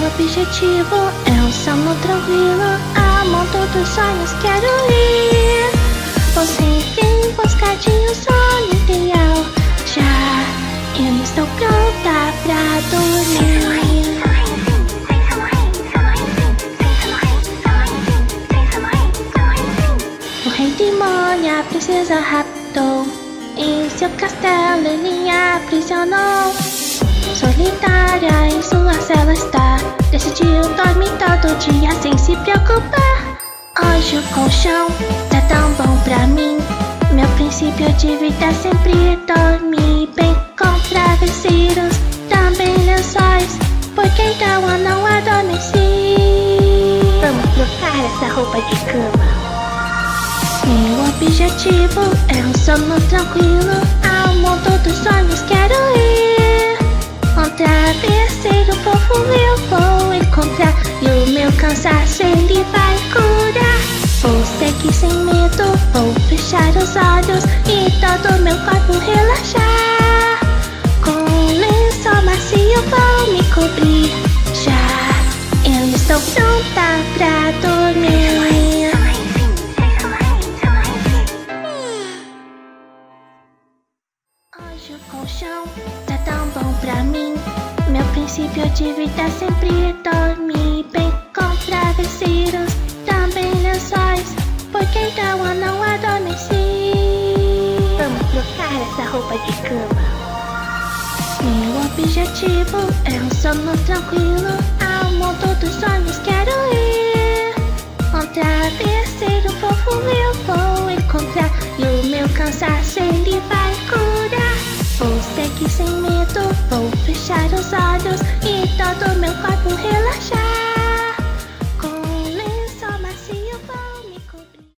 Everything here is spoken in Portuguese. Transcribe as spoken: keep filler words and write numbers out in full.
objetivo é um sono tranquilo, ao mundo dos sonhos quero ir. Vou sempre em busca de um sonho ideal. Já eu estou pronta pra dormir. O rei demônio, a princesa raptou, em seu castelo ele a aprisionou. Solitária em sua cela está, decidiu dormir todo dia sem se preocupar. Hoje o colchão tá tão bom pra mim, meu princípio de vida é sempre dormir bem, com travesseiros, também lençóis, porque então eu não adormeci. Vamos trocar essa roupa de cama. Meu objetivo é um sono tranquilo, ao mundo dos sonhos quero ir. Um travesseiro fofo eu vou encontrar, e o meu cansaço ele vai curar. Vou seguir sem medo, vou fechar os olhos e todo meu corpo relaxar. Com um lençol macio vou me cobrir, já eu estou pronta pra dormir. Hoje o colchão tá tão bom pra mim, meu princípio de vida é sempre dormir bem, com travesseiros, também lençóis, porque então eu não adormeci. Vamos trocar essa roupa de cama. Meu objetivo é um sono tranquilo, ao mundo dos sonhos quero ir. Um travesseiro fofo eu vou encontrar, e o meu cansaço ele vai curar. Vou seguir sem medo, vou fechar os olhos e todo meu corpo relaxar.